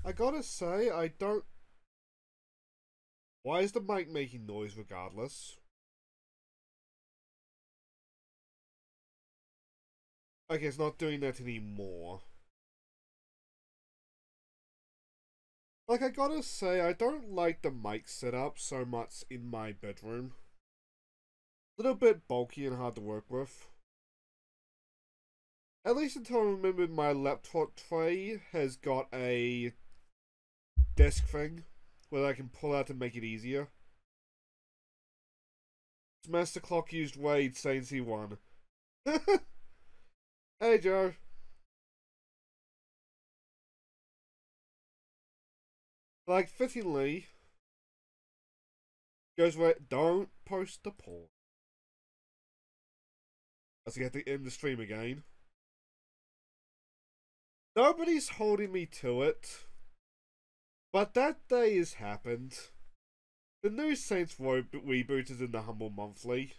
I gotta say, I don't... Why is the mic making noise regardless? Okay, it's not doing that anymore. Like, I gotta say, I don't like the mic setup so much in my bedroom. A little bit bulky and hard to work with. At least until I remember my laptop tray has got a desk thing where I can pull out to make it easier. Master Clock used Wade saying he won. Hey Joe. Like, fittingly, goes right. Don't post the poll. As I get to end the stream again. Nobody's holding me to it. But that day has happened. The new Saints Row reboot is in the Humble Monthly.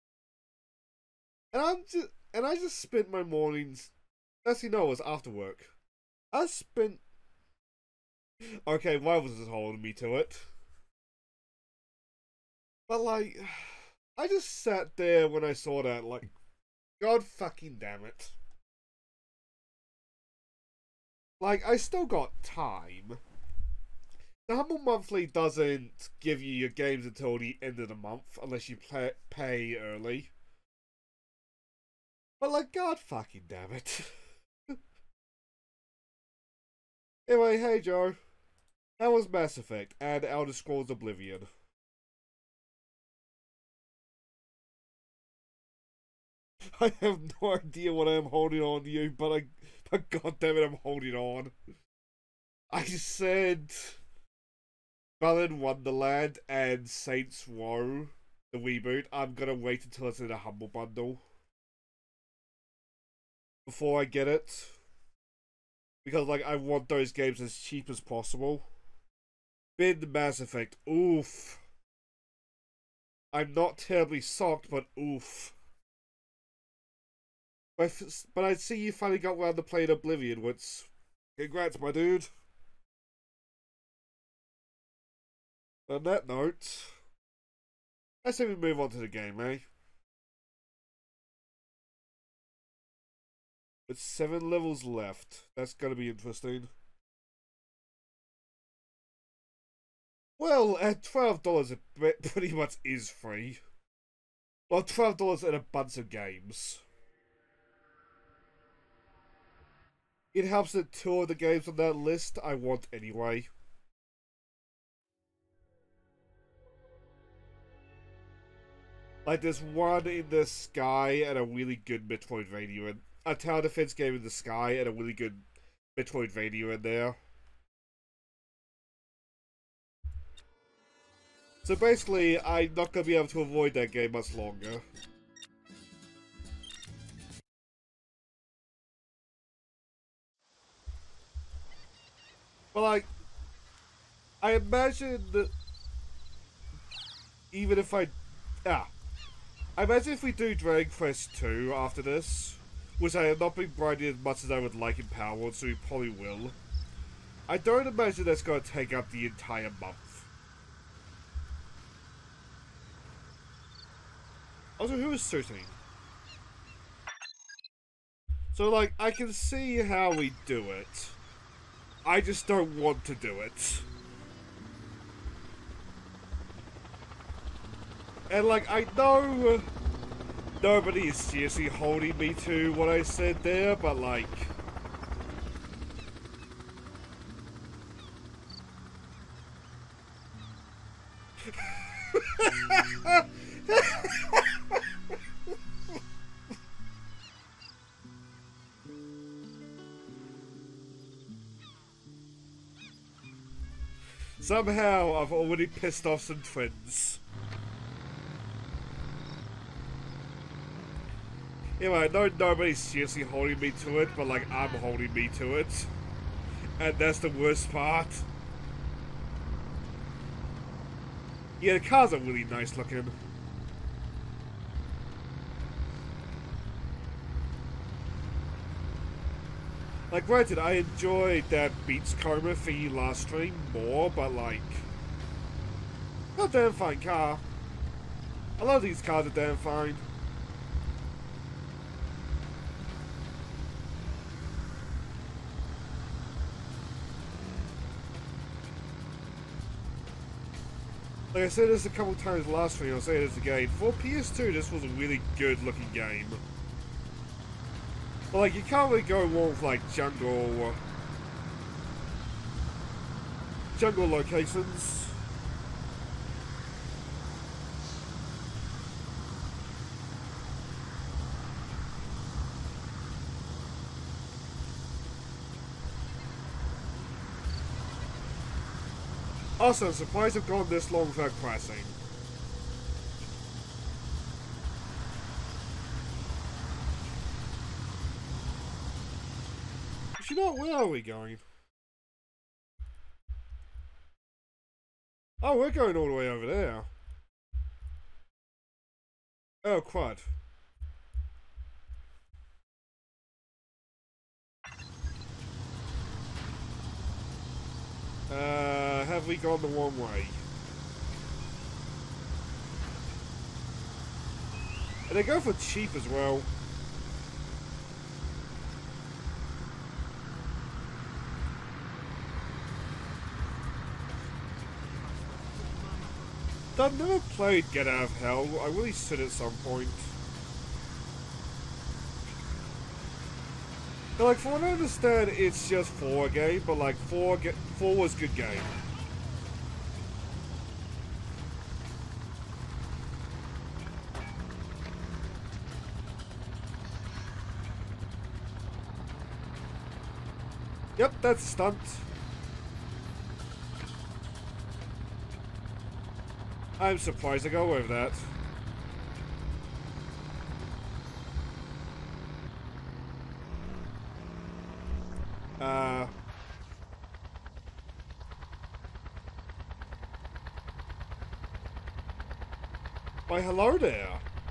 And I just spent my mornings, as you know, it was after work. I spent... Okay, why was it holding me to it? But like, I just sat there when I saw that, like, God fucking damn it. Like, I still got time. The Humble Monthly doesn't give you your games until the end of the month, unless you pay early. But like, God fucking damn it. Anyway, hey Joe. How was Mass Effect and Elder Scrolls Oblivion? I have no idea what I'm holding on to you, but God damn it, I'm holding on. I said Balan Wonderland and Saints Row, the reboot. I'm gonna wait until it's in a Humble Bundle before I get it. Because, like, I want those games as cheap as possible. Been Mass Effect, oof. I'm not terribly shocked, but oof. But I see you finally got around to playing Oblivion, which... Congrats, my dude. On that note... Let's say we move on to the game, eh? With 7 levels left. That's gonna be interesting. Well, at $12 it pretty much is free. Well, $12 and a bunch of games. It helps that 2 of the games on that list I want anyway. Like, there's one in the sky and a really good Metroidvania, a tower defense game in the sky and a really good Metroidvania in there. So basically, I'm not going to be able to avoid that game much longer. But like, I imagine that even if I imagine if we do Dragon Quest 2 after this, which I have not been grinding as much as I would like in Power, so we probably will. I don't imagine that's going to take up the entire month. Also, who is suiting? So, like, I can see how we do it. I just don't want to do it. And, like, I know nobody is seriously holding me to what I said there, but, like... Somehow, I've already pissed off some twins. Anyway, I know nobody's seriously holding me to it, but like, I'm holding me to it. And that's the worst part. Yeah, the cars are really nice looking. Like, granted, I enjoyed that Beats Coma thingy last stream more, but like, not a damn fine car. A lot of these cars are damn fine. Like I said this a couple times last stream, I'll say this again. For PS2, this was a really good looking game. But like, you can't really go wrong with like jungle locations. Also, I'm surprised I've gone this long without crashing. But you know what, where are we going? Oh, we're going all the way over there. Oh, crud. Have we gone the wrong way? And they go for cheap as well. I've never played Get Out of Hell. I really should at some point. But like, from what I understand, it's just 4 game, but like 4 was a good game. Yep, that's a stunt. I'm surprised I got away with that. Why, hello there.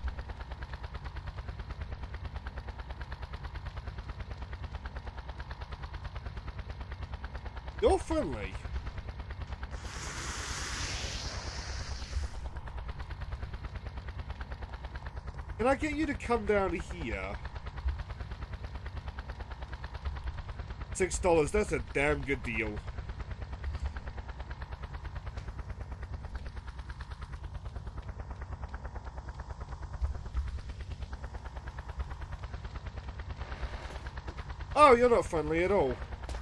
You're friendly. Can I get you to come down here? $6, that's a damn good deal. Oh, you're not friendly at all.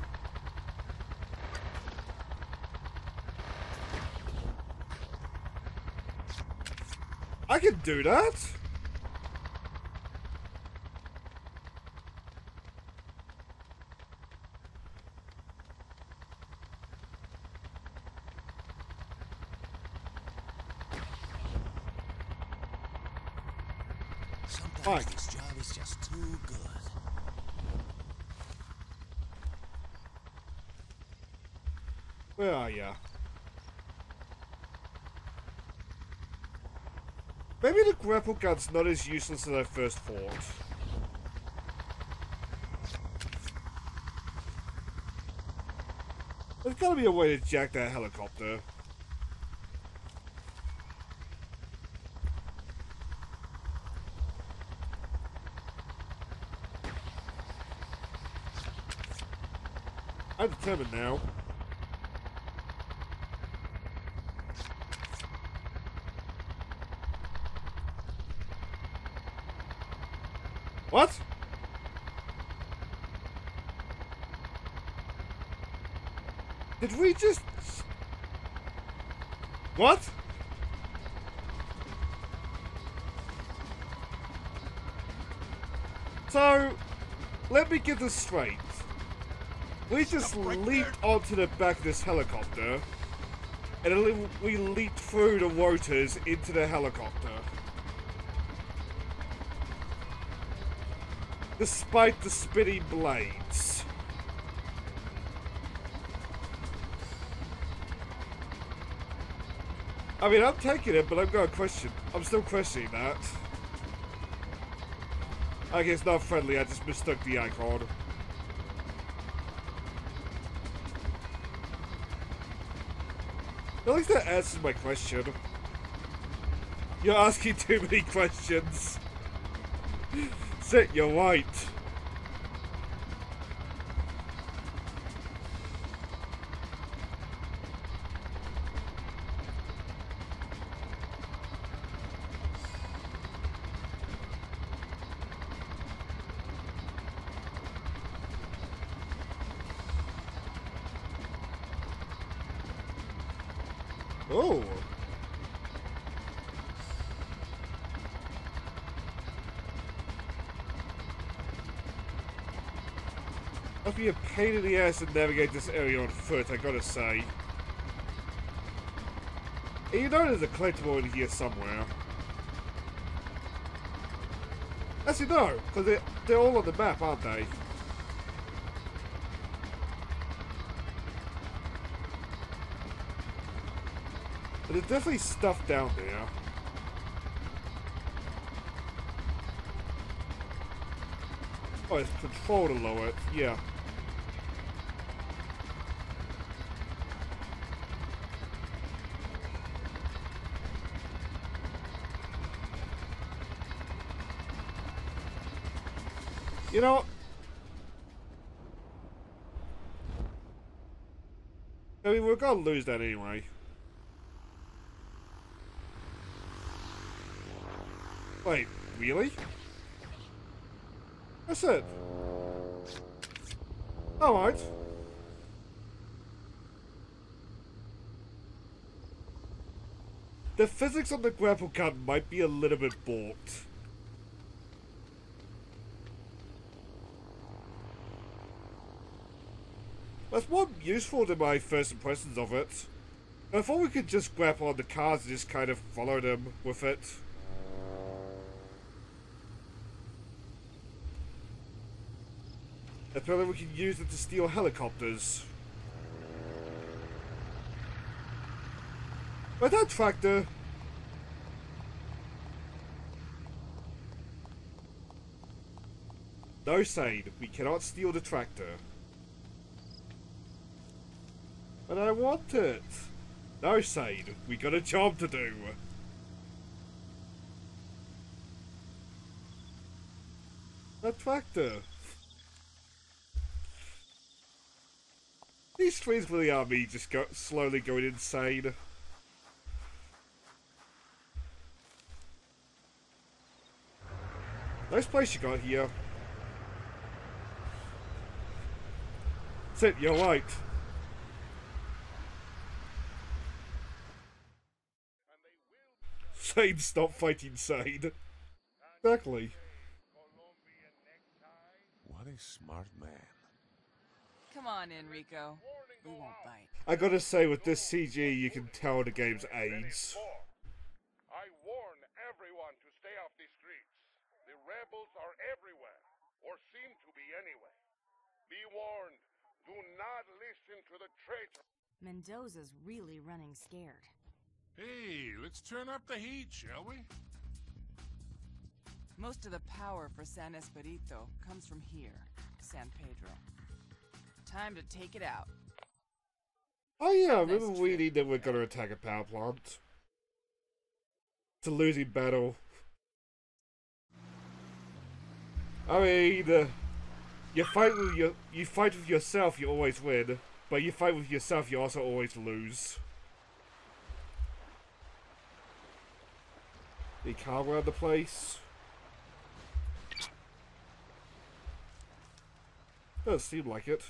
I can do that. Sometimes this job is just too good. Where are ya? Maybe the grapple gun's not as useless as I first thought. There's gotta be a way to jack that helicopter. I'm determined now. What? Did we just... What? So, let me get this straight. We just leaped onto the back of this helicopter, and then we leaped through the rotors into the helicopter. Despite the spinning blades. I mean, I'm taking it, but I'm still questioning that. I guess not friendly, I just mistook the icon. At least that answers my question. You're asking too many questions. Sit, you're right. Oh. Must be a pain in the ass to navigate this area on foot, I gotta say. And you know there's a collectible in here somewhere. Actually, no, because they're all on the map, aren't they? But there's definitely stuff down there. Oh, it's control to lower it, yeah. You know, I mean, we're gonna lose that anyway. Wait, really? That's it. Alright. The physics on the grapple gun might be a little bit balked. That's more useful than my first impressions of it. I thought we could just grapple on the cars and just kind of follow them with it. Apparently we can use it to steal helicopters. But that tractor... No, Sane, we cannot steal the tractor. But I want it. No, Sane, we got a job to do. A tractor. These streams really are me just slowly going insane. Nice place you got here. Sit, you're right. Sane, stop fighting Sane. Exactly. What a smart man. Come on, Enrico. We won't bite. I gotta say, with this CG, you can tell the game's age. I warn everyone to stay off the streets. The rebels are everywhere, or seem to be anyway. Be warned, do not listen to the traitor. Mendoza's really running scared. Hey, let's turn up the heat, shall we? Most of the power for San Esperito comes from here, San Pedro. Time to take it out. Oh yeah, remember we need that we're gonna attack a power plant. It's a losing battle. I mean, you fight with yourself, you always win. But you fight with yourself, you also always lose. The car around the place. Does seem like it.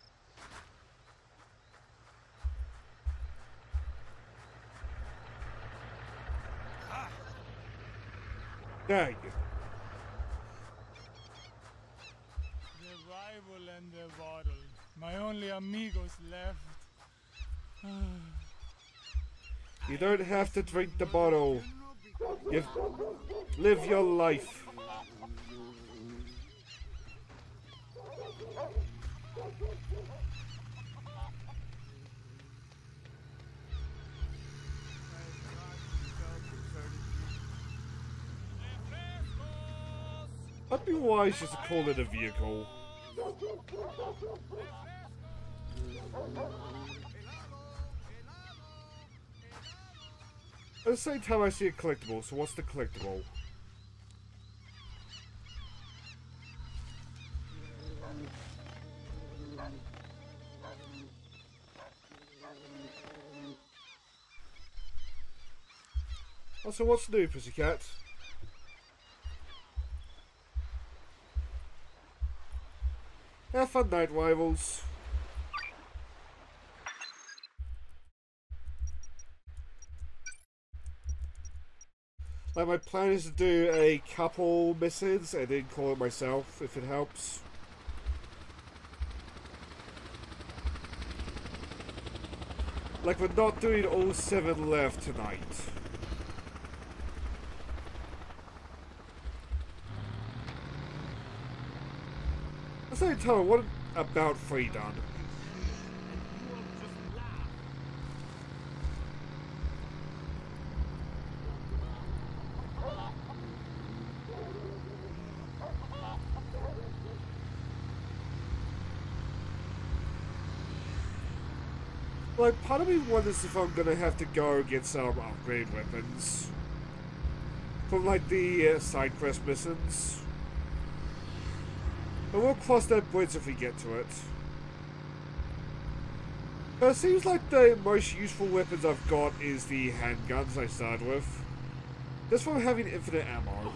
Dang. The rival and the bottle. My only amigos left. You don't have to drink the bottle. You live your life. I'd be wise just to call it a vehicle. At the same time, I see a collectible, so what's the collectible? Oh, so what's new, Pussycat? Have fun, Night Rivals. Like, my plan is to do a couple missions and then call it myself, if it helps. Like, we're not doing all 7 left tonight. At the same time, what about 3 done? Like, part of me wonders if I'm gonna have to go get some upgrade weapons from, like, the side quest missions. But we'll cross that bridge if we get to it. But it seems like the most useful weapons I've got is the handguns I started with. Just from having infinite ammo.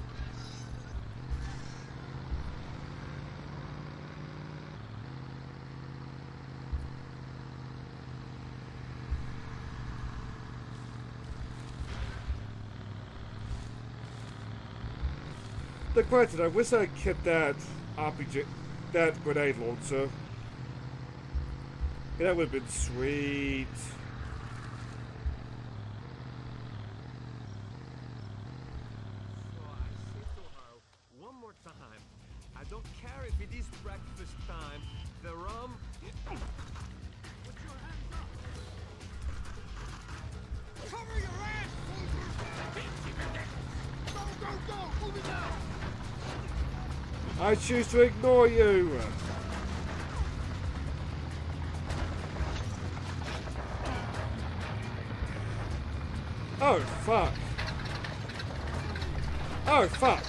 But granted, I wish I kept that RPG, that grenade launcher. Yeah, that would have been sweet. So I say to her one more time, I don't care if it is breakfast time, the rum... Put your hands up! Cover your ass, soldier! Go, go, go! Move it down! I choose to ignore you. Oh, fuck. Oh, fuck.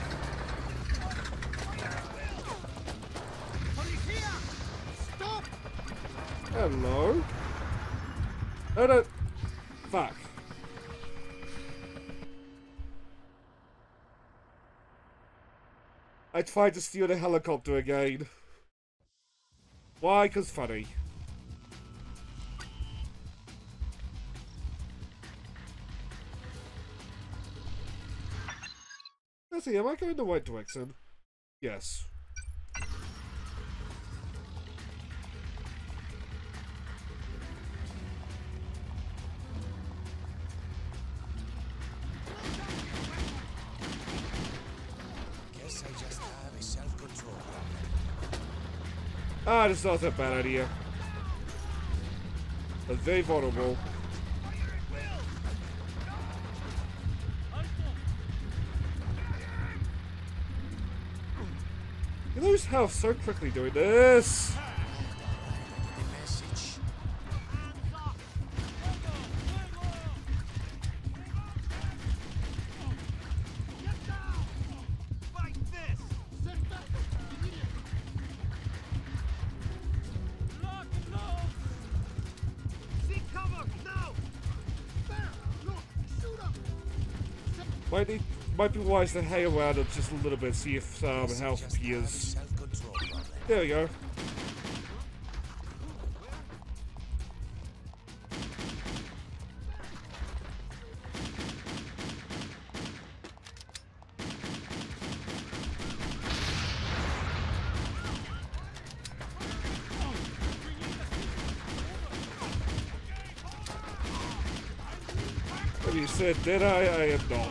Stop! Hello? Oh, no. Fuck. I tried to steal the helicopter again. Why? 'Cause funny. Let's see, am I going the right direction? Yes. Guess I just have a self-control. Ah, that's not a bad idea. But very vulnerable. You lose health so quickly doing this. The message. Fight this! Lock and load! Seek cover, now! There! Look! Shoot him! Might be wise to hang around it just a little bit, see if some health appears. Self-control problem. There we go. As you said, did I? I am not.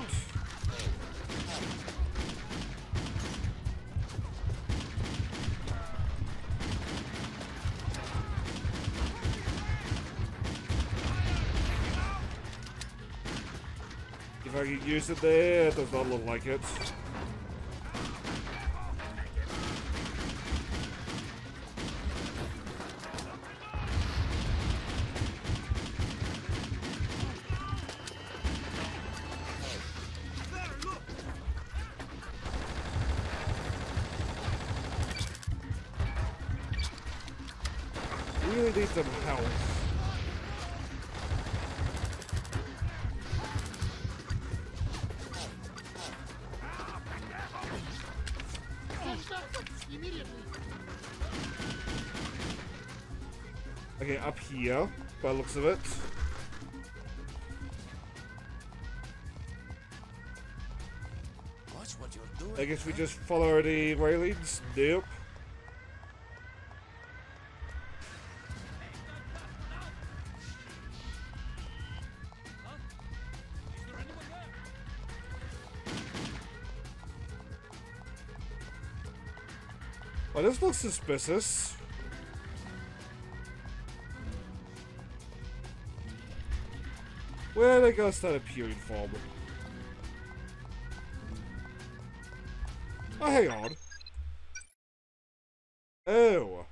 If I can use it there, it does not look like it. really need some health. Okay, up here, by the looks of it. Watch what you're doing. I guess we just follow the railings. Nope. Well, this looks suspicious. Where are they gonna start appearing from? Oh, hang on. Oh.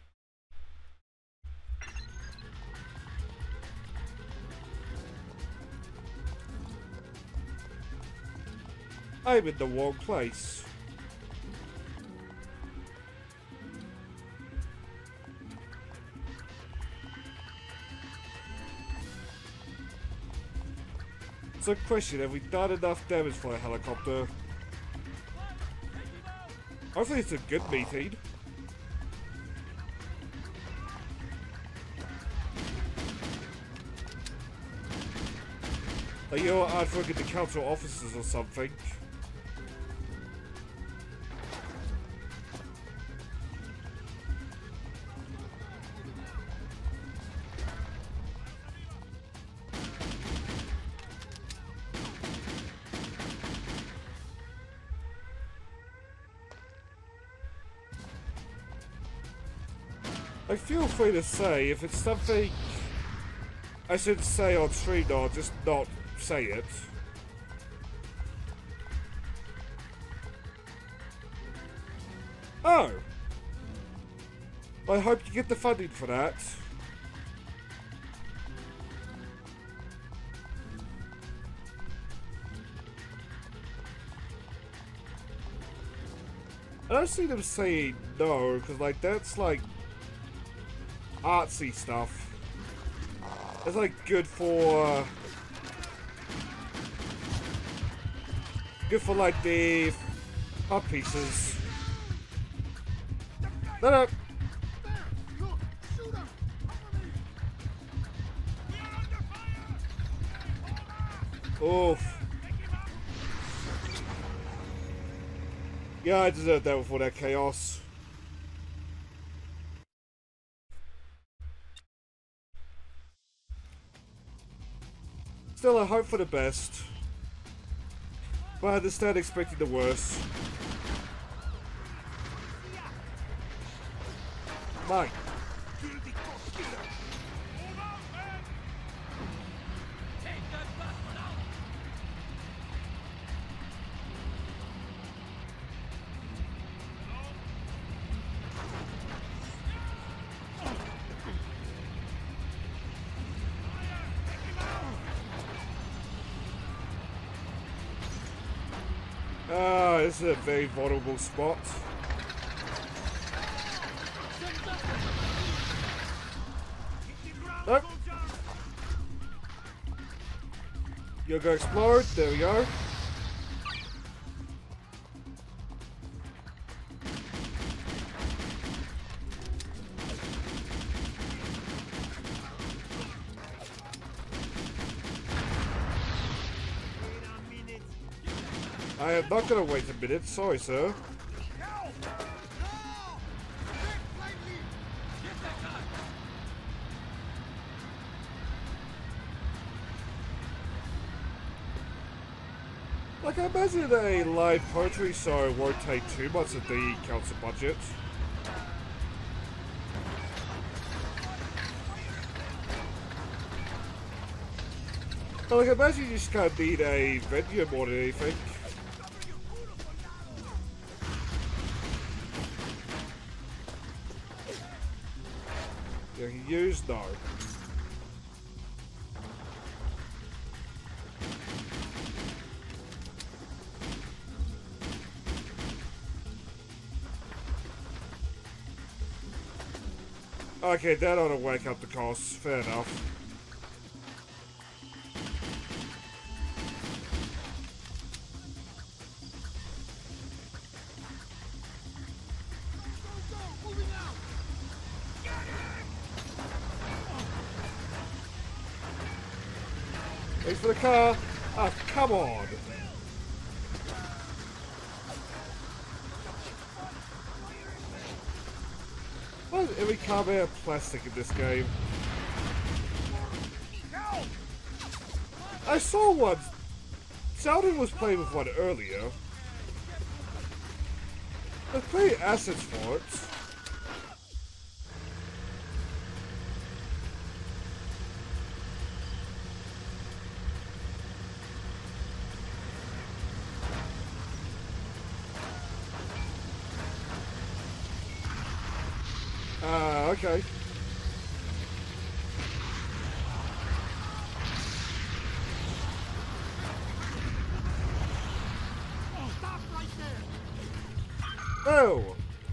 I'm in the wrong place. So, question, have we done enough damage for a helicopter? Hopefully it's a good meeting. Like, you know, I'd forget the council officers or something. Like, feel free to say if it's something I should say on stream, or just not say it. Oh! I hope you get the funding for that. I don't see them saying no, because, like, that's, like, artsy stuff. It's like good for like the art pieces. No. Oof. Yeah, I deserved that before that chaos. Still, I hope for the best. But I understand expecting the worst. Mike. This is a very vulnerable spot. Nope. You'll go explore. There we go. I am not gonna wait a minute, sorry sir. Like, I imagine a live poetry show won't take too much of the council budget. But like, I imagine you just kind of need a venue more than anything. You can use no. Okay, that ought to whack up the costs. Fair enough. Thanks for the car. Oh, come on. Why is every car made of plastic in this game? I saw one. Sheldon was playing with one earlier. There's plenty of assets for it. Okay. Oh, stop right there! Oh!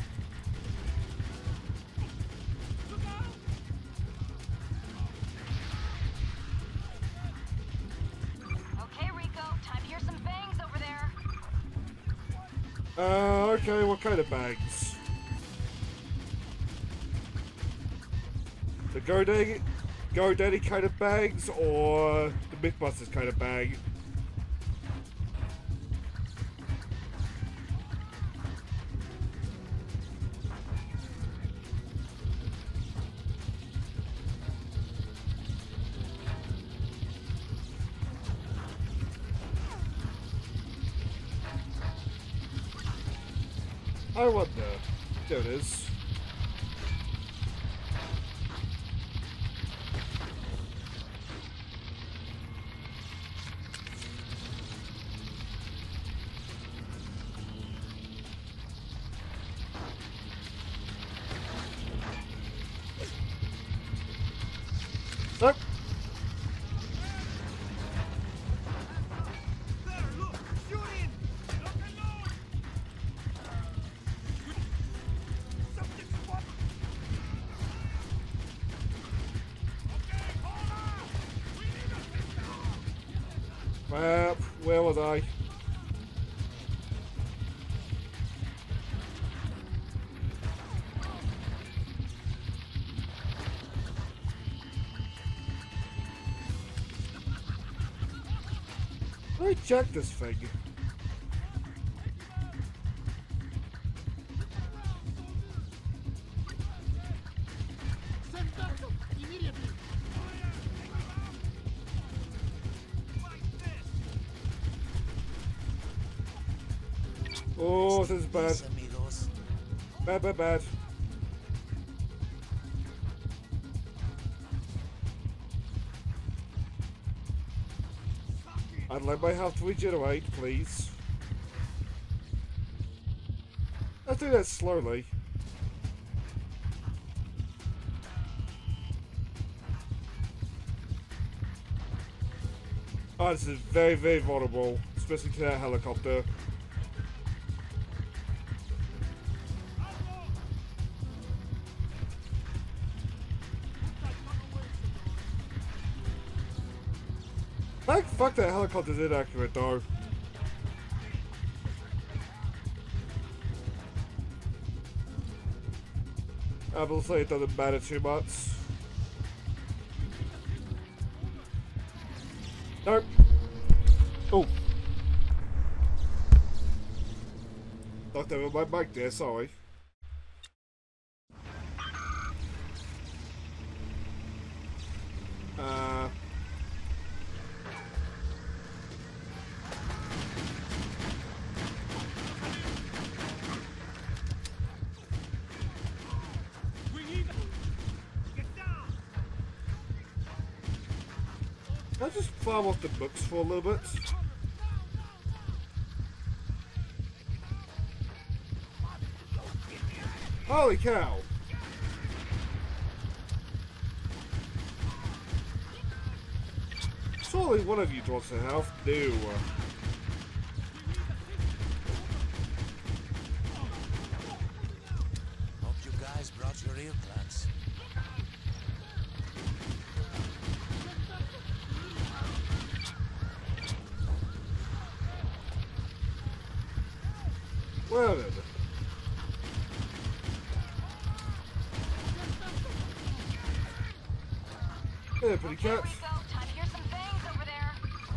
Okay, Rico, time to hear some bangs over there. Okay, what kind of bags? The GoDaddy kind of bags, or the Mythbusters kind of bag? I wonder. There it is. Nope. There, look! Shooting! Something spot! Well, where was I? Let me check this thing. Send backup immediately! Oh, this is bad. Amigos. Bad, bad, bad. I'd like my health to regenerate, please. Let's do that slowly. Oh, this is very, very vulnerable, especially to that helicopter. Like, fuck that helicopter's inaccurate though. I will say it doesn't matter too much. Nope. Oh. Knocked over my mic there, sorry. Can I just farm off the books for a little bit? Holy cow! Surely one of you drops a health. No. Hope you guys brought your earplugs. Well then. Hey, pretty Okay, cat. Rico, time to hear some bangs over there.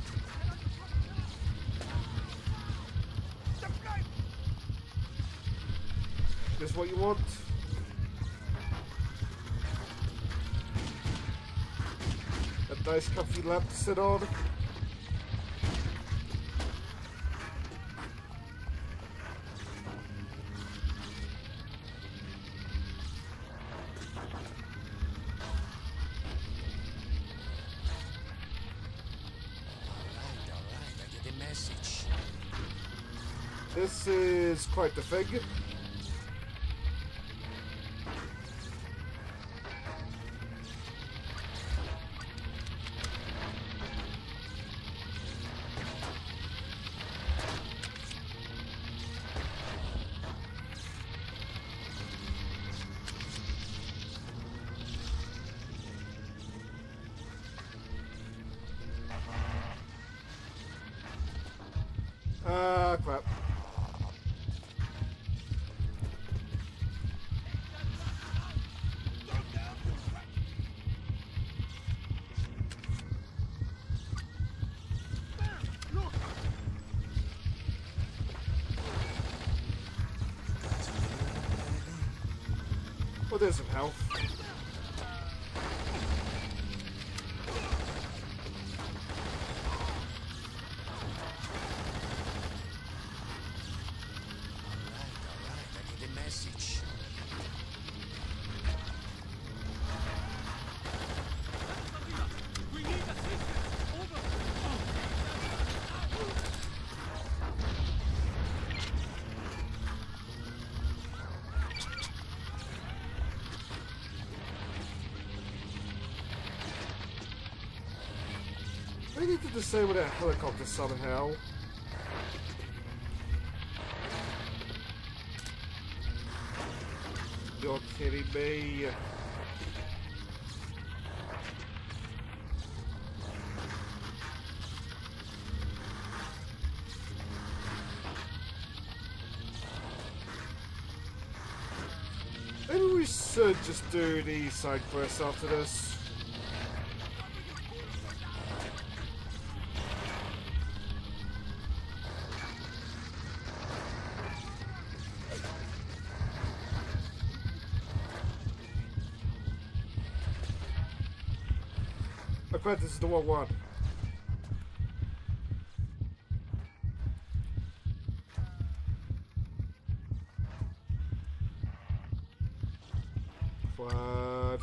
This what you want? A nice comfy lap to sit on. Alright, I get the message. This is quite the thing. Crap. Well, there's some health. Alright, I get the message. We need assistance! Over! They need to disable that helicopter somehow. You're kidding me. Maybe we should just do the side quest after this. I bet this is the one. What?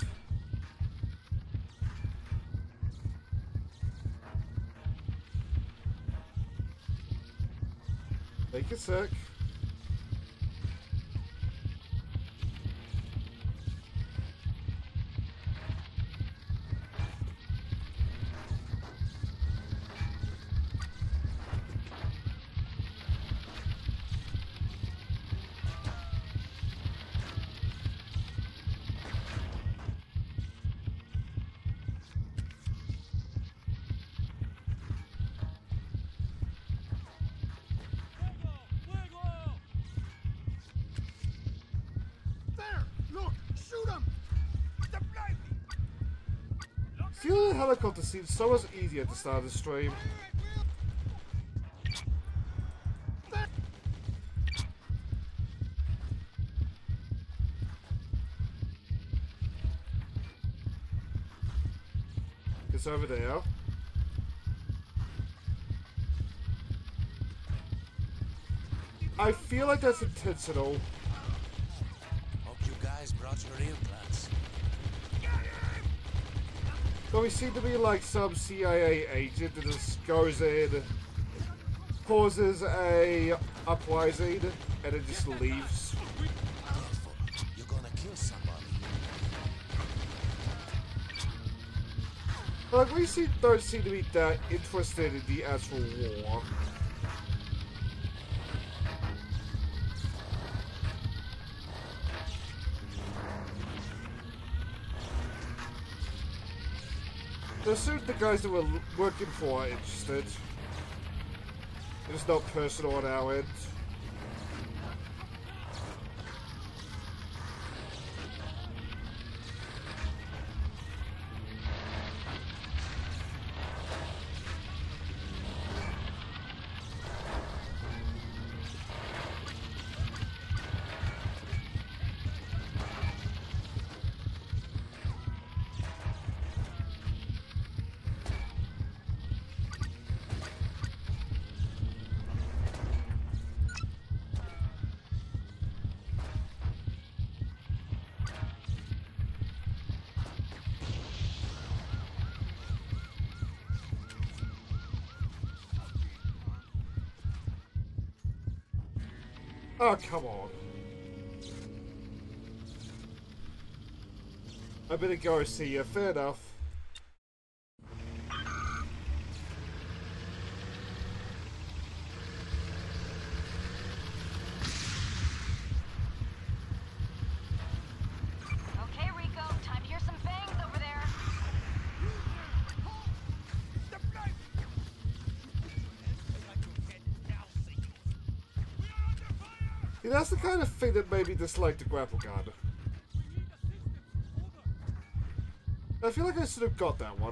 Take a sec. Stealing a helicopter seems so much easier at the start of the stream. It's over there. I feel like that's intentional. Hope you guys brought your earplugs. But we seem to be like some CIA agent that just goes in, causes a uprising, and then just leaves. Careful, you're gonna kill somebody. Like, we don't seem to be that interested in the actual war. There's certain the guys that we're working for are interested. It's not personal on our end. Oh, come on. I better go see you. Fair enough. Okay, Rico, time to hear some bangs over there. See, that's the kind of thing that made me dislike the grapple gun. I feel like I should have got that one.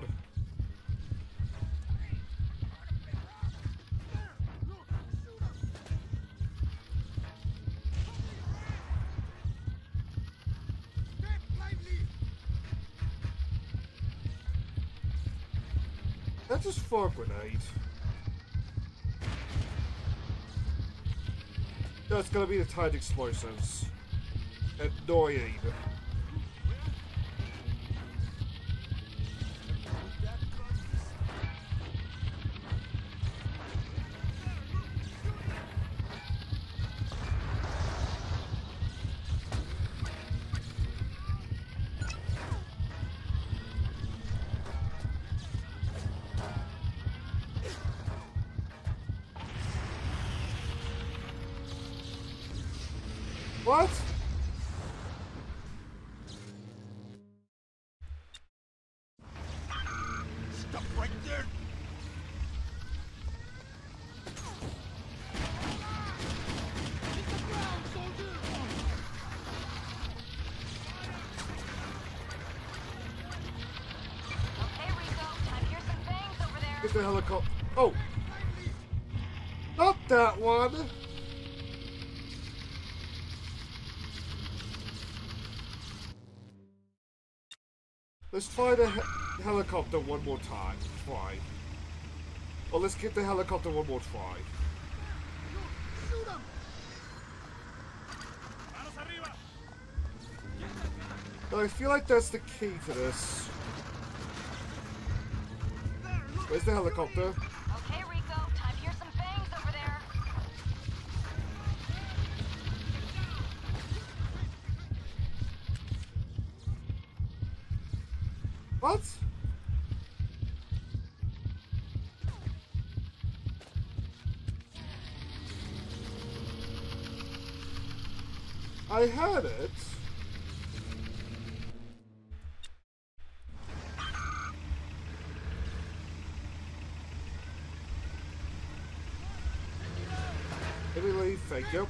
That's just for a grenade. No, it's gonna be the timed explosives. Annoying. What? Stop right there! Okay, Rico, time to hear some bangs over there. Get the helicopter. Oh! Not that one! Let's try the helicopter one more time. Try. Or let's get the helicopter one more try. But I feel like that's the key to this. Where's the helicopter? Okay, Rico, time to hear some bangs over there. What? I had it. Let me leave, thank you.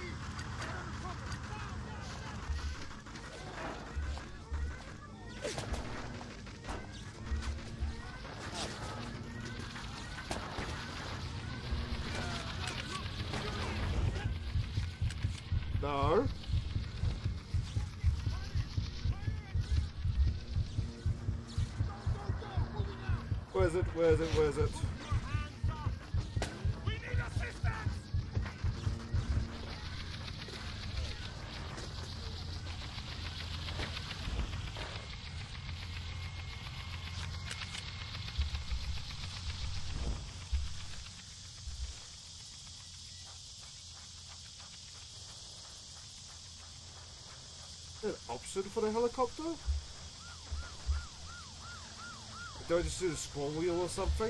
No. Where's it? Where's it? Where's it? We need assistance! Is there an option for the helicopter? Do I just do the scroll wheel or something?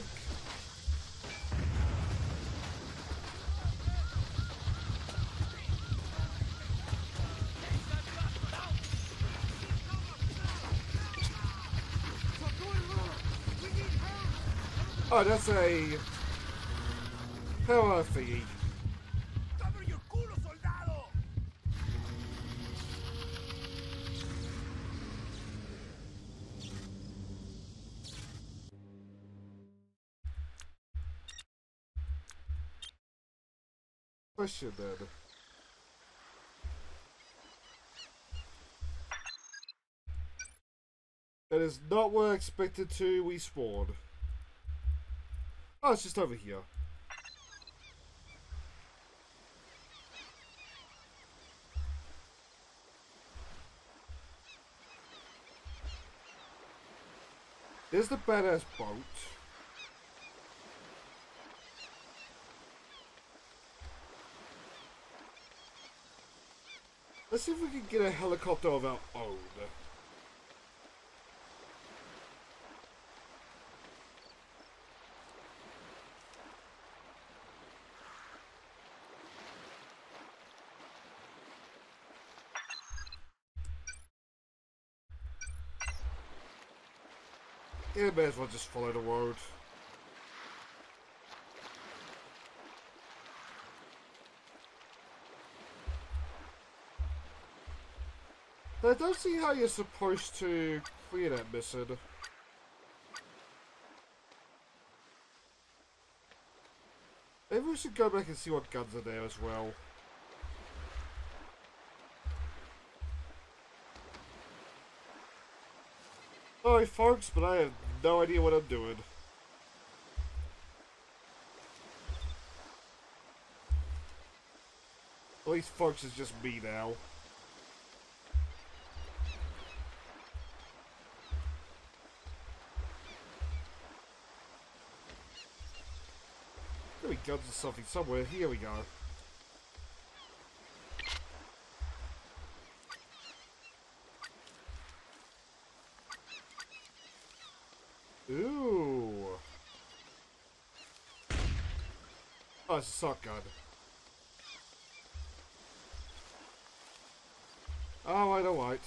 Oh, that's a power thingy. ¡Cover your culo, soldado! Question then. That is not where I expected to respawn. Oh, it's just over here. There's the badass boat. Let's see if we can get a helicopter of our own. Yeah, may as well just follow the road. I don't see how you're supposed to clear that mission. Maybe we should go back and see what guns are there as well. Sorry folks, but I have no idea what I'm doing. At least folks is just me now. There we go, there's something somewhere. Here we go. Ooh. Oh, it's a shotgun. Alright, alright.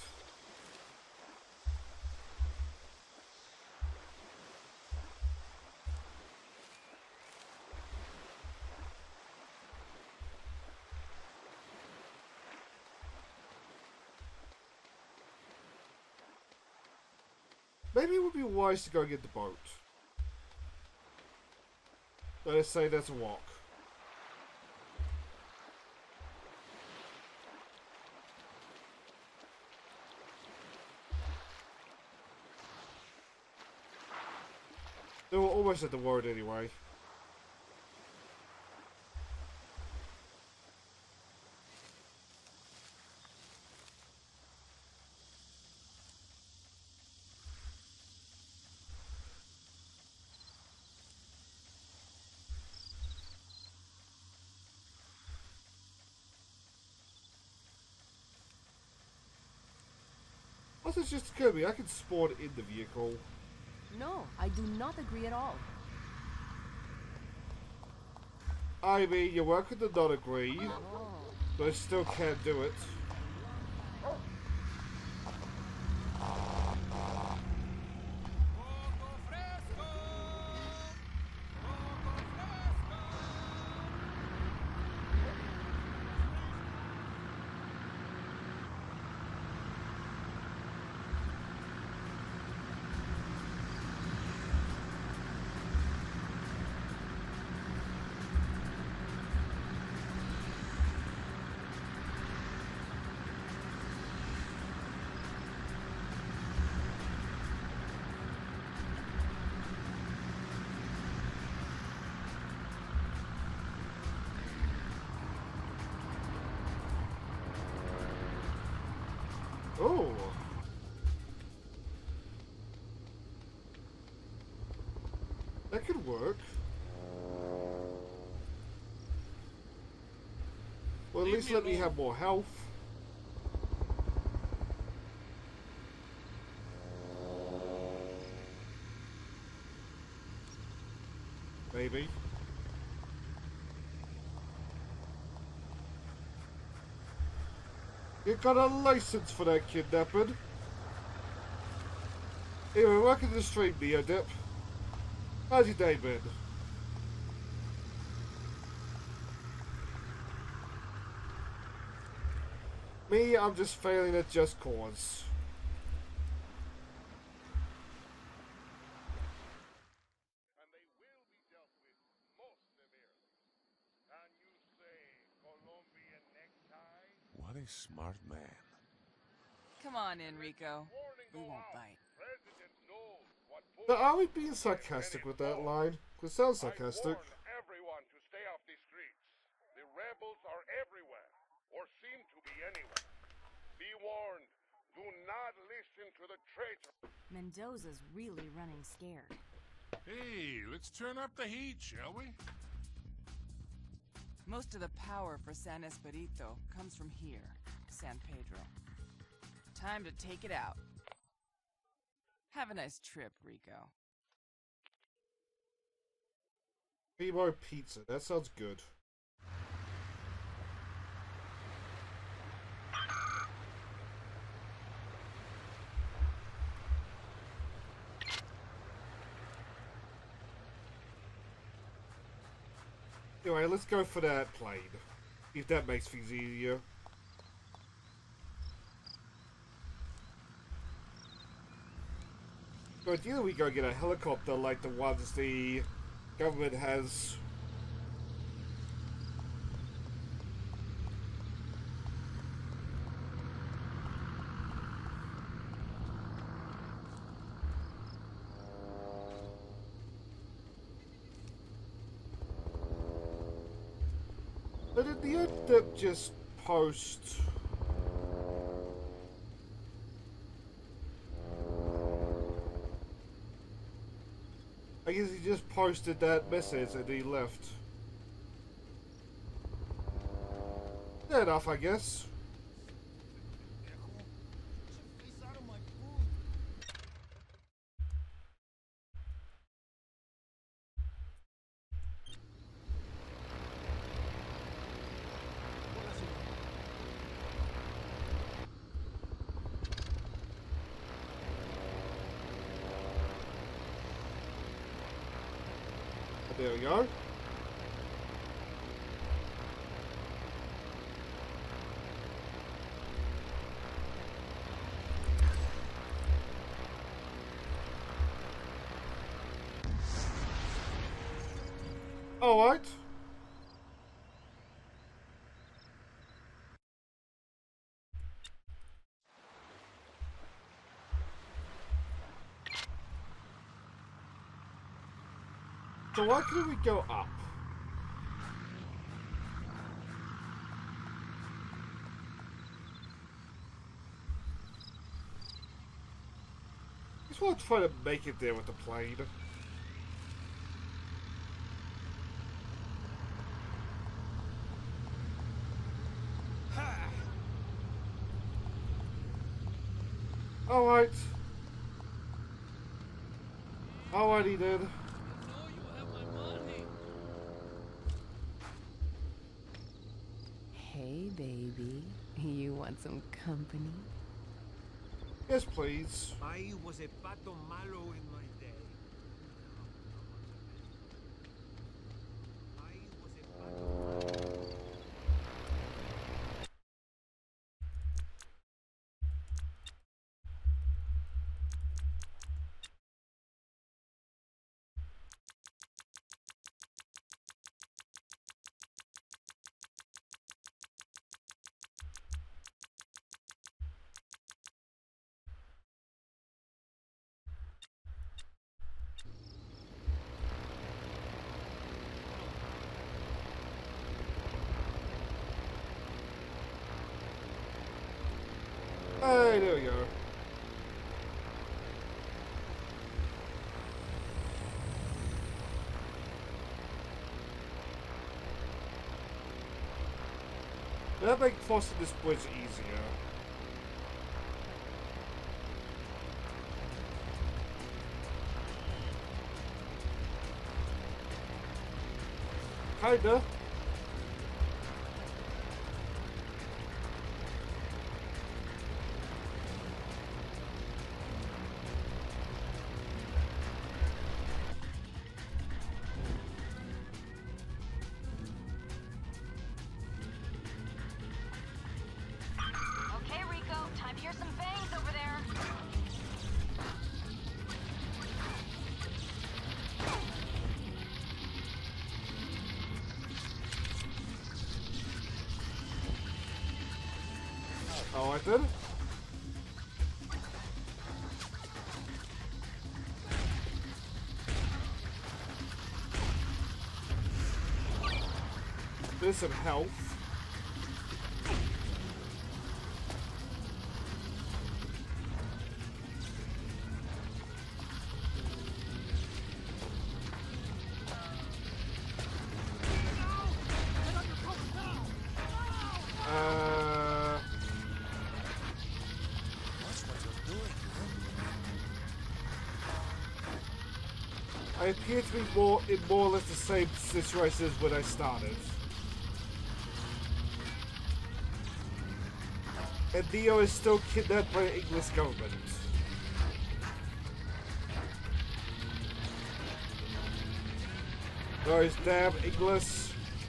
Maybe it would be wise to go get the boat. Let's say that's a walk. They were almost at the word anyway. What is just occurred to me? I can spawn in the vehicle. No, I do not agree at all. I mean, you're welcome to not agree, but I still can't do it. Oh. That could work. Well, at least let me have more health. Maybe. You got a license for that kidnapping. Anyway, welcome to the stream, Neodip. How's your day been? Me, I'm just failing at Just Cause. And they will be dealt with most severely. Can you say Colombian necktie? What a smart man. Come on, Enrico. Warning We go won't out. bite. President knows what Now, are we being sarcastic with that line? Because it sounds I sarcastic. warn everyone to stay off the streets. The rebels are everywhere, or seem to be anyway. Be warned. Do not listen to the traitor. Mendoza's really running scared. Hey, let's turn up the heat, shall we? Most of the power for San Esperito comes from here, San Pedro. Time to take it out. Have a nice trip, Rico. Primo pizza. That sounds good. Anyway, let's go for that plane. If that makes things easier. So ideally we go get a helicopter like the ones the government has. But at the end that just post. I guess he just posted that message and he left. Fair enough, I guess. There we go. All right. So why couldn't we go up? I just want to try to make it there with the plane. Alright. Alrighty then. Hey, baby. You want some company? Yes, please. I was a pato malo in my day. I was a pato. Hey, there we go. That makes crossing this bridge easier. Kinda. Okay, Rico, time to hear some bangs over there. Oh, I did? There's some health. I appear to be in more or less the same situation as when I started. And Neo is still kidnapped by the English government. Those damn English.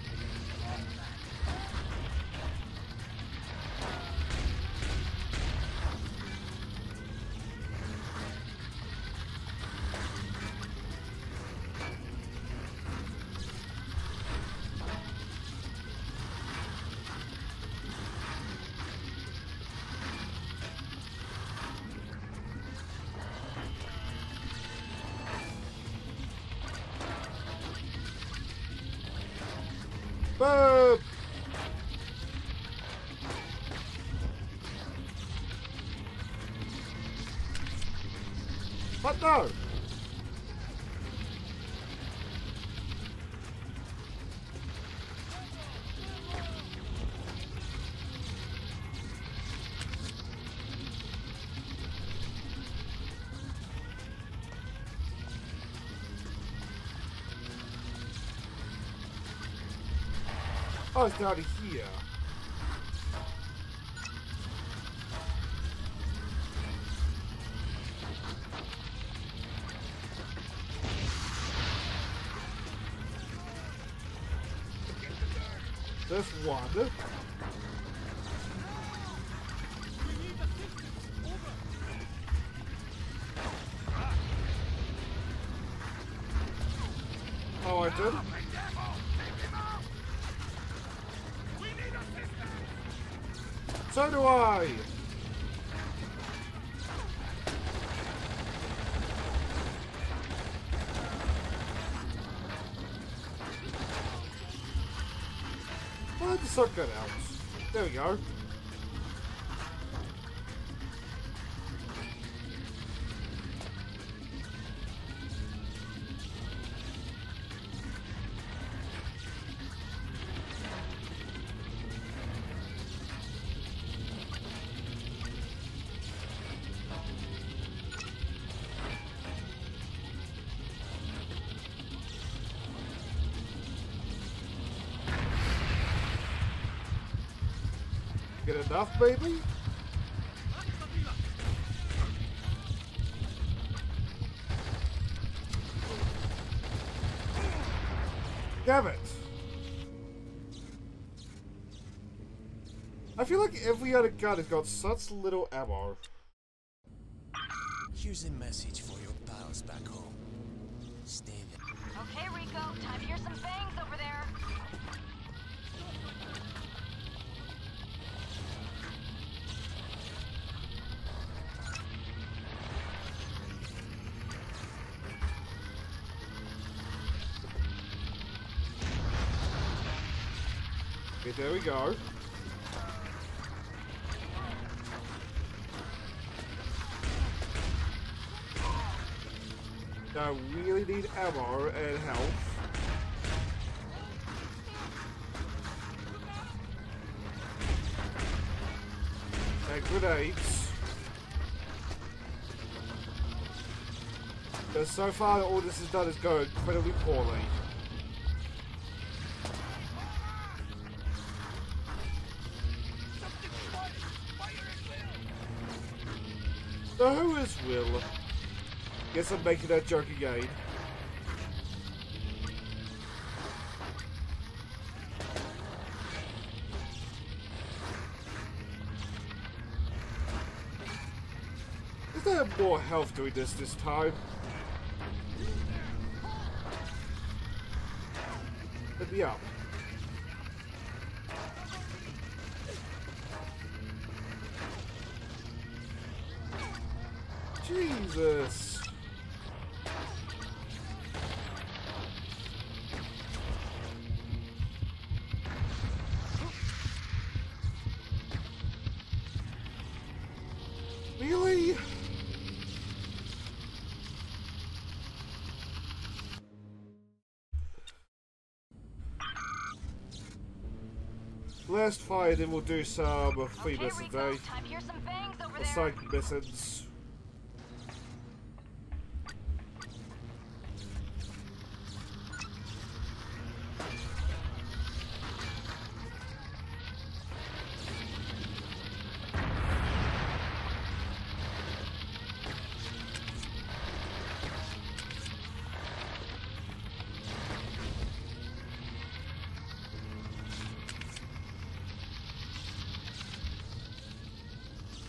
Boom! What no? Oh, it's down here. There's one. Oh, I did? So do I! Well, the shotgun out. There we go. Get enough, baby? Damn it! I feel like every other gun has got such little ammo. Here's a message for your pals back home. Stay there. Okay, Rico, time to hear some bangs over there. Okay, there we go. Now I really need ammo and health. And grenades. Because so far all this has done is go incredibly poorly. So who is Will? Guess I'm making that joke again. Is there more health doing this time? Let me up. Jesus. Really? Last fight, then we'll do some free missions, Rico, eh? time to hear some bangs over Or there. side missions.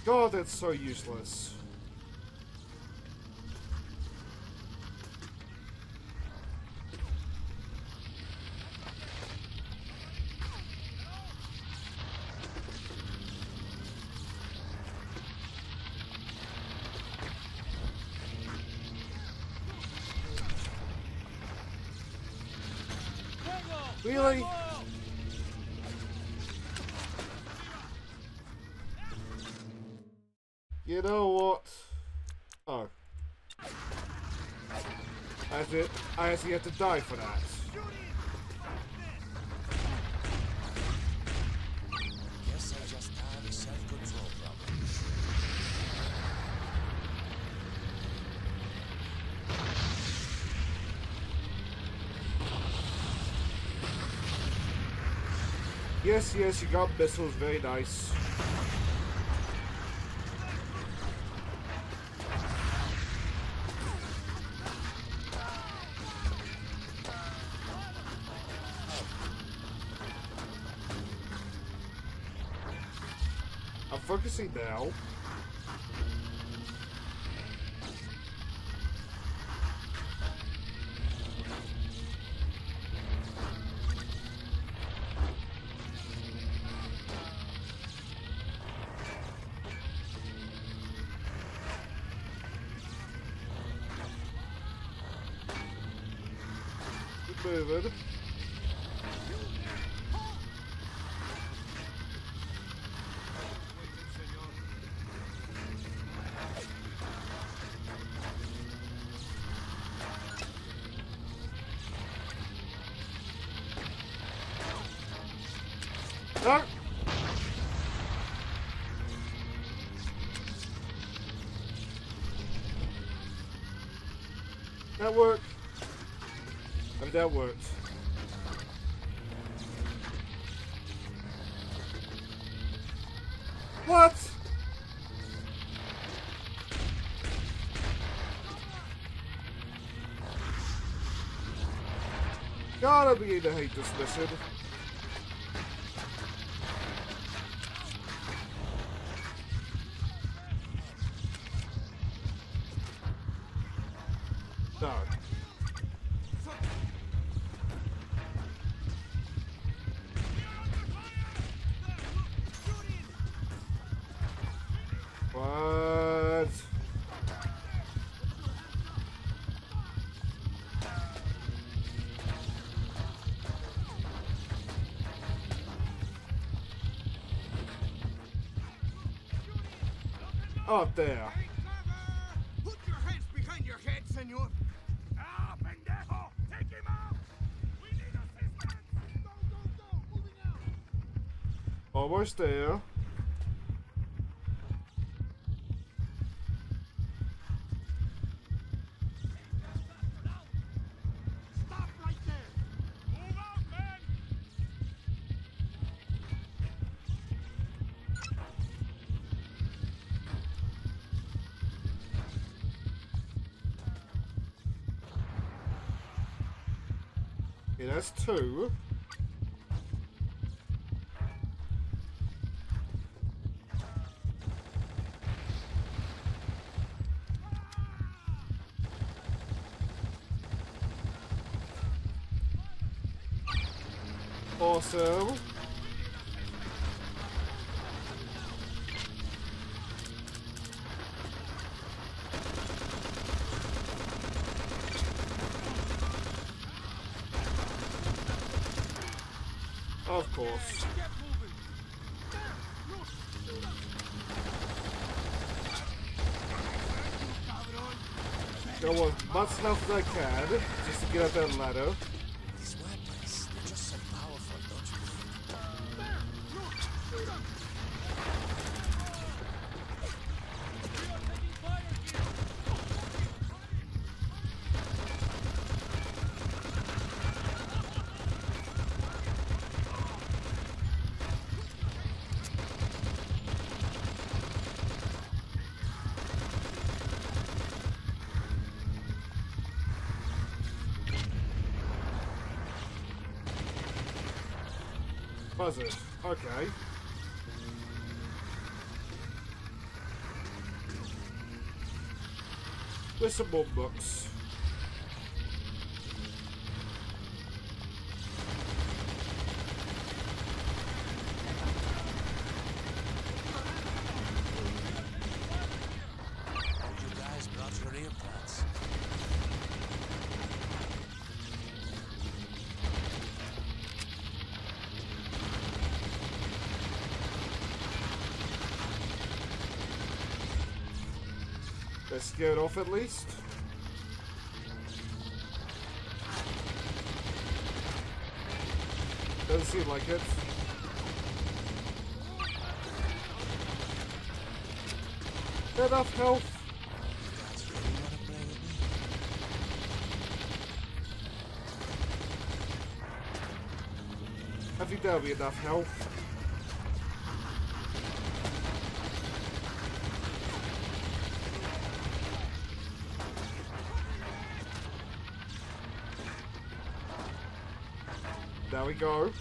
God, that's so useless. Really? You know what? Oh. I actually have to die for that. Guess I just have a self-control problem. Yes, yes, you got missiles, very nice. I'm focusing now. Moving. No. That worked. I mean, that worked. What? God, I'm beginning to hate this mission. No. What? Up there. Put your hands behind your head, senor. Ah, pendejo! Take him out! We need assistance! Go, go, go! Moving out! Almost there. Stop right there! Move out, man! Okay, that's two. Awesome. Of course. Go on, much enough as I can, just to get up that ladder. These weapons, they're just so powerful, don't you think? Buzzard. Okay. With some more books. You guys brought your earbuds. Let's scare it off at least. Doesn't seem like it. Enough health. I think that'll be enough health. There we go.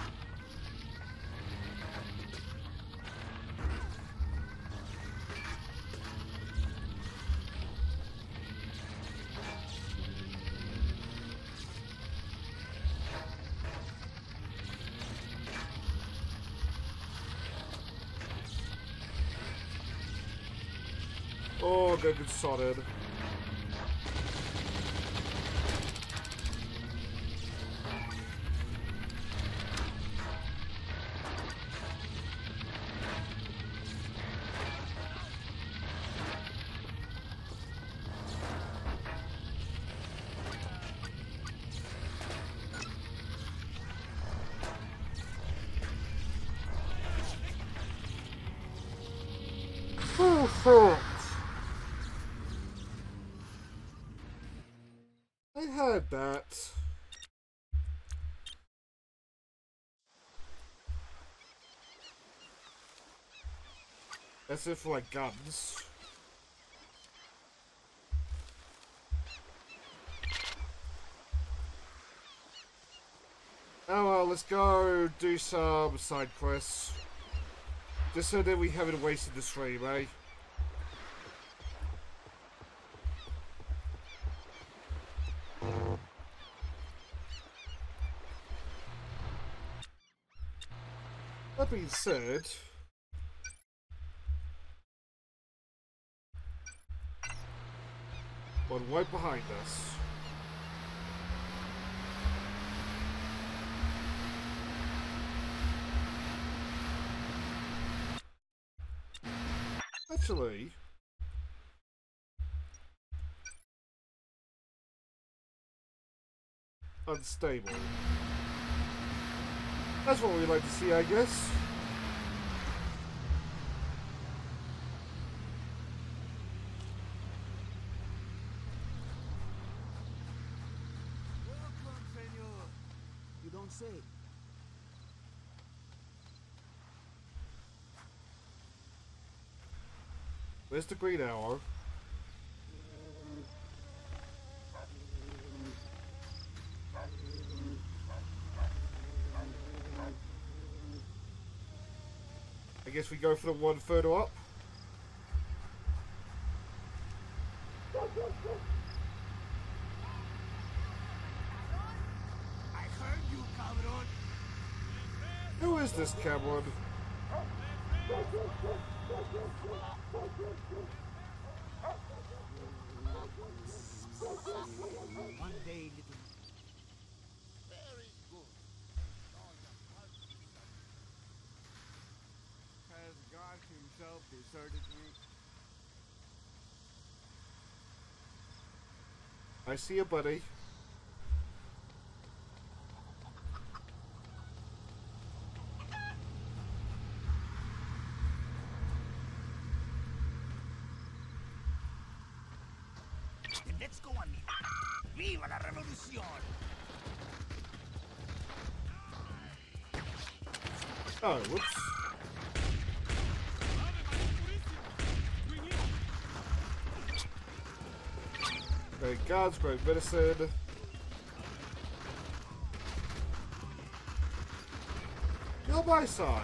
Oh, good, good, sorted. Perfect. I had that. That's it for like guns. Oh well, let's go do some side quests. Just so that we haven't wasted the stream, eh? That being said, one right behind us. Actually, unstable. That's what we like to see, I guess. Welcome, senor. You don't say. Where's the green arrow? I guess we go for the one further up. I heard you, cabron. Who is this Cameron? One day, little. Very good. Has God himself deserted me? I see you, buddy. Let's go, amigo. Viva la revolución! Oh, whoops. Great gods, great medicine. You're my side.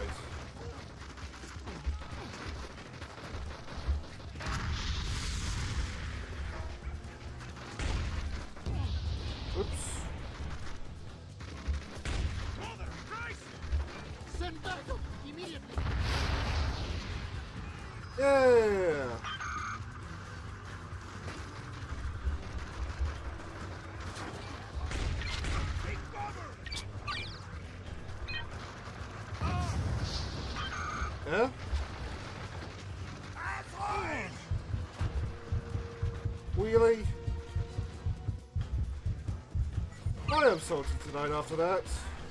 Eh? Really? I am salty tonight after that.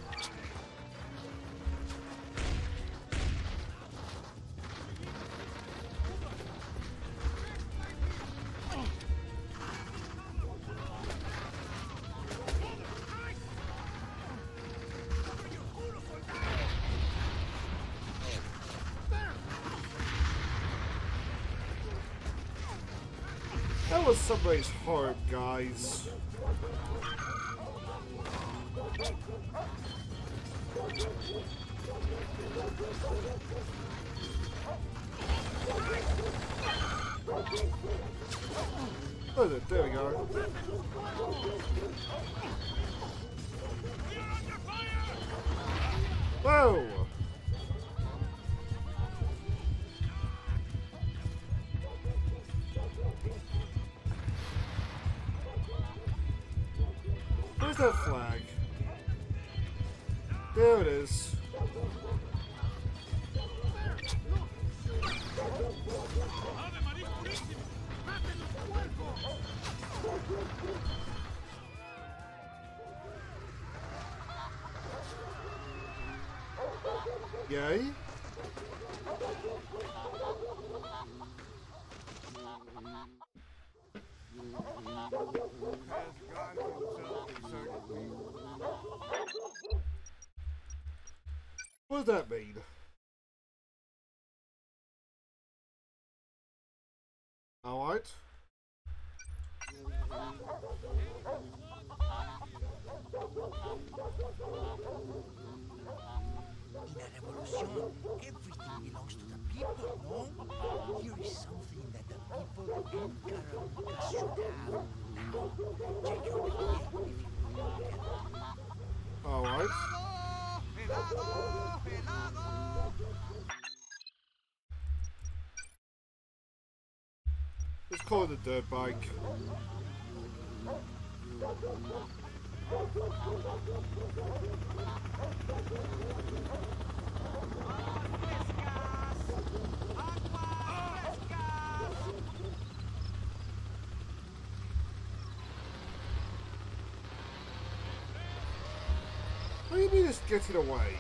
That was somebody's heart, guys. Oh, there we go. Whoa! Where's that flag? There it is. Yay? What does that mean? Alright. In a revolution, everything belongs to the people, no? Here is something that the people and Carambas should have. Now, check your name if you can. Alright. Let's call it a dirt bike. What do you mean it's getting away?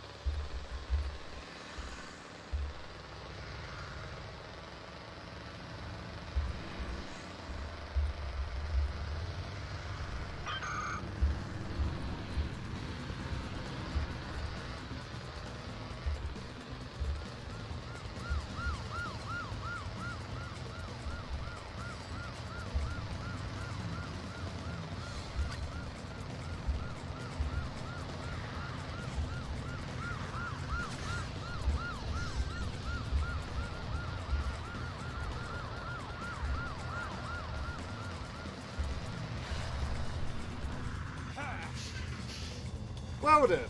Well then.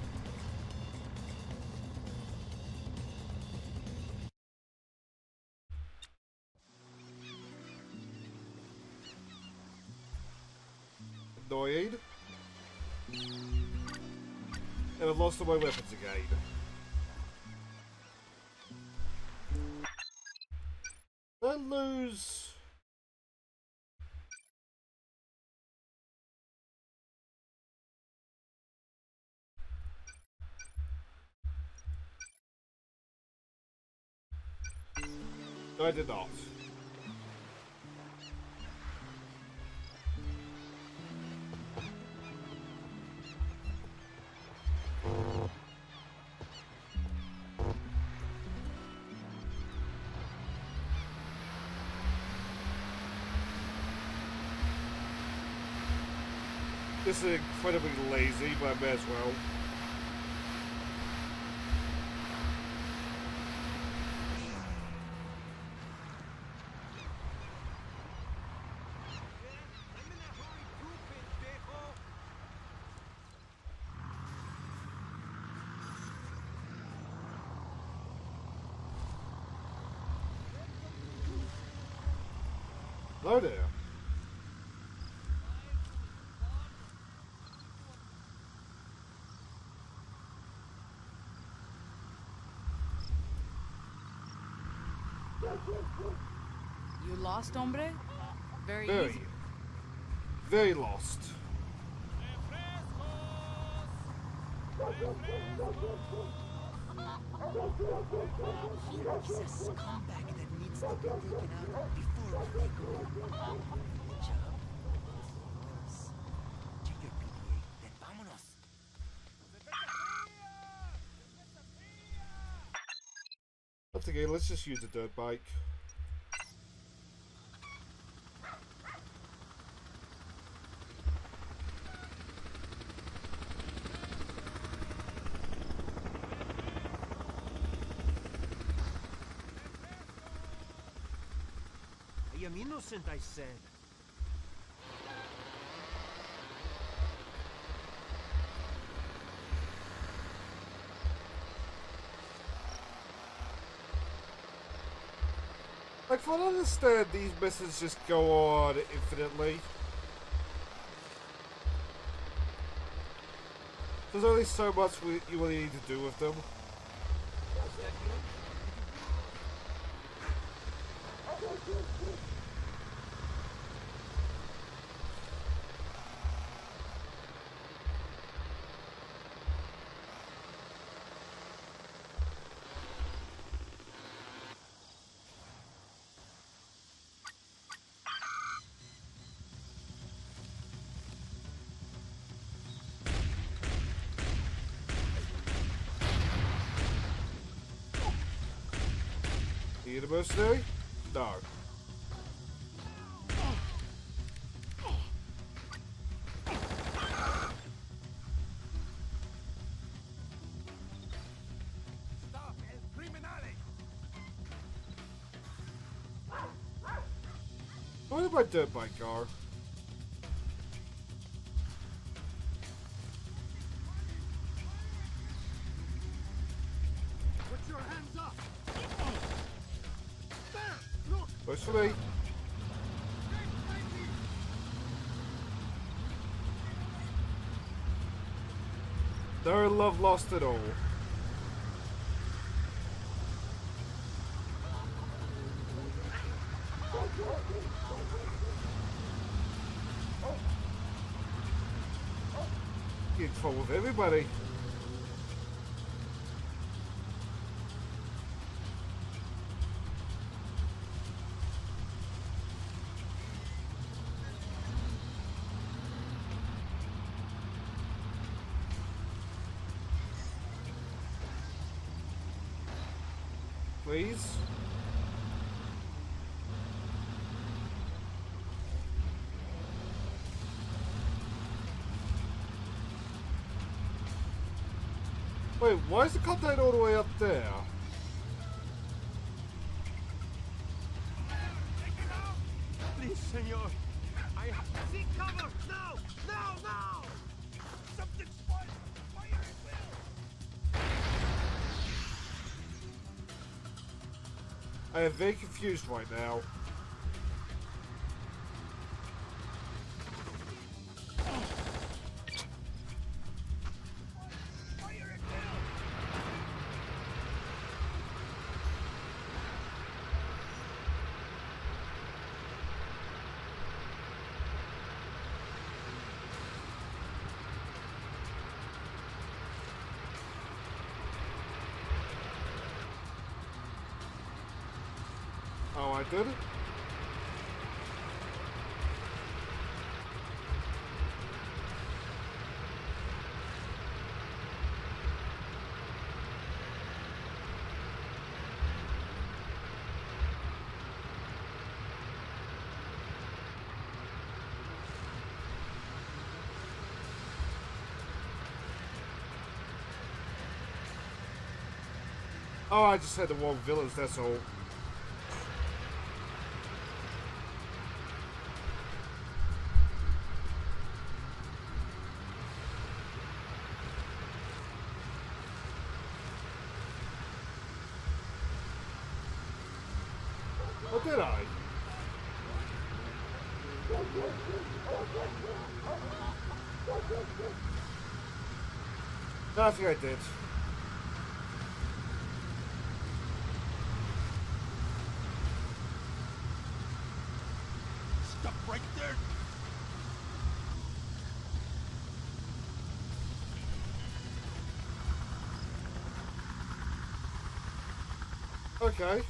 Annoying. And I've lost all my weapons again. I lose... No, I did not. This is incredibly lazy, but I may as well. Hello there. You lost, hombre? Very Very. easy. Very lost. Here is a scumbag that needs to be taken out before we take over. Good job. Boss. Check your PPA, then vámonos. That's okay, let's just use a dirt bike. I am innocent, I said. Like, from what I understand, these missions just go on infinitely. There's only so much you really need to do with them. Are you the mercenary? No. Stop, el criminale! Where did my dirt bike go? Put your hands up! There! Look! Push for me. No love lost at all. Get in trouble with everybody. Please. Wait, why is the contact all the way up there? Please, senor. I have... Seek cover! Now! Now! Now! Something's spoiled! Fire at will! I am very confused right now. Fire at will! Oh, I did it? Oh, I just had the wrong villains, that's all. Or did I? No, I think I did. Okay.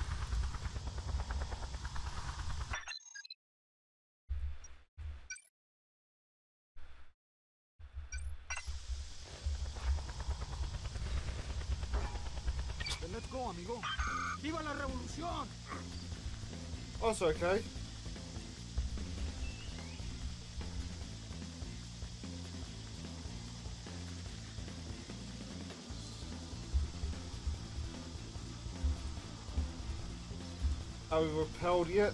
Then let's go, amigo. ¡Viva la revolución! That's okay. Are we repelled yet?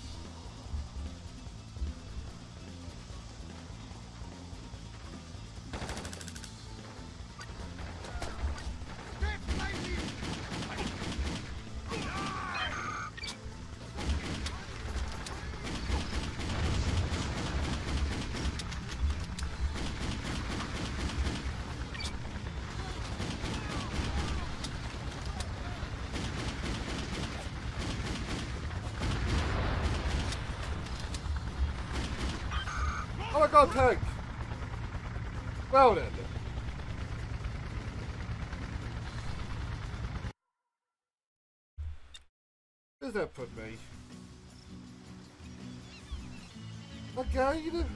Oh my god, tank! Well then. Where's that put me? Again?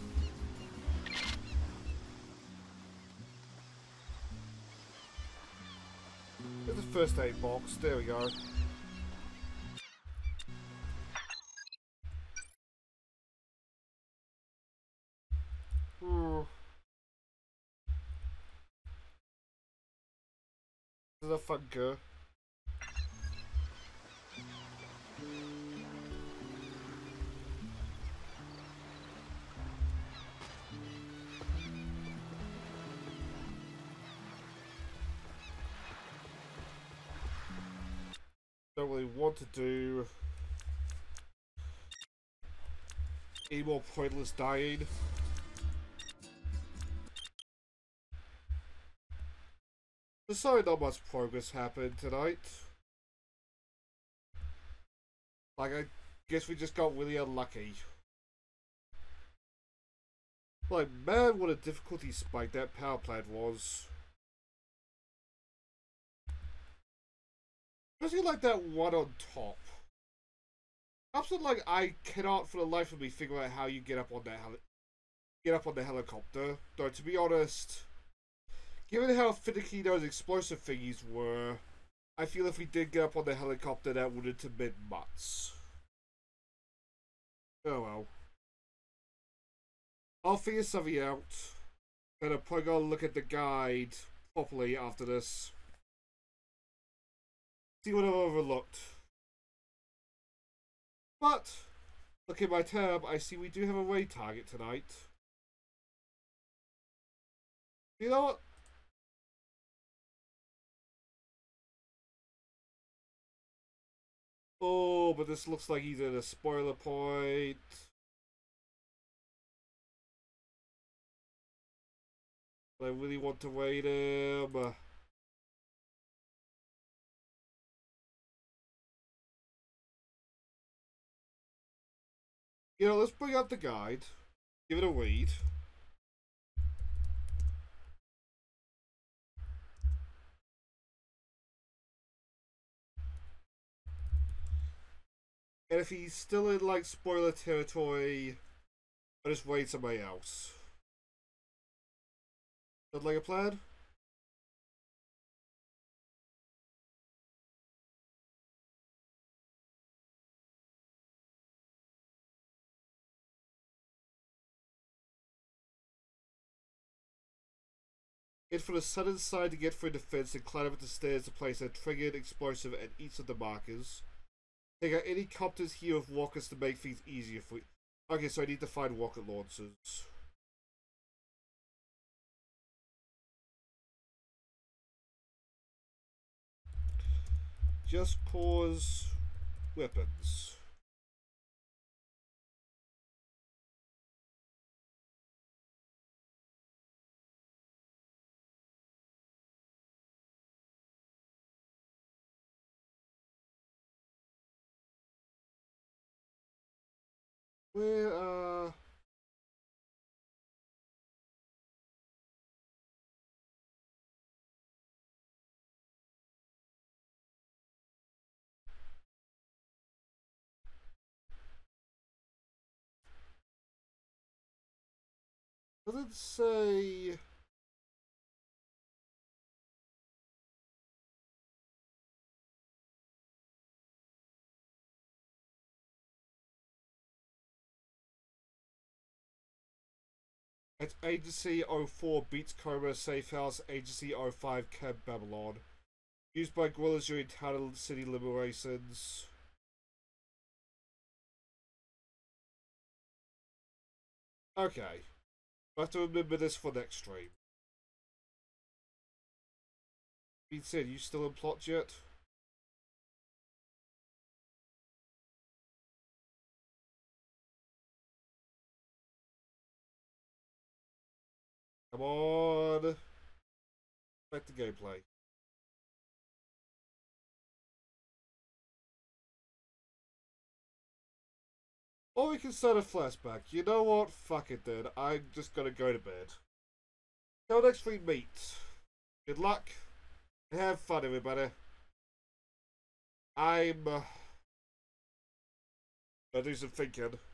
There's the first aid box. There we go. This is a funker. Don't really want to do any more pointless dying. Sorry, not much progress happened tonight. Like, I guess we just got really unlucky. Like, man, what a difficulty spike that power plant was. Especially like that one on top. Absolutely, like, I cannot for the life of me figure out how you get up on that helicopter. Though, to be honest, given how finicky those explosive thingies were, I feel if we did get up on the helicopter, that wouldn't have been much. Oh well. I'll figure something out. And I'll probably go look at the guide properly after this. See what I've overlooked. But, look at my tab, I see we do have a raid target tonight. You know what? Oh, but this looks like he's at a spoiler point. I really want to raid him. You know, let's bring up the guide. Give it a read. And if he's still in, like, spoiler territory, I'll just raid somebody else. Sound like a plan? Hit from the southern side to get through the fence and climb up the stairs to place a triggered explosive at each of the markers. Take out any copters here with rockets to make things easier for you. Okay, so I need to find rocket launchers. Just cause weapons. Where, Does it say... It's Agency 04 Beats Cobra Safe House, Agency 05 Camp Babylon. Used by guerrillas during Town City liberations. Okay. I have to remember this for next stream. Being said, you still in plot yet? Come on. Back to gameplay. Or we can start a flashback. You know what? Fuck it then. I'm just gonna go to bed. Till next we meet. Good luck. And have fun, everybody. I'm... gonna do some thinking.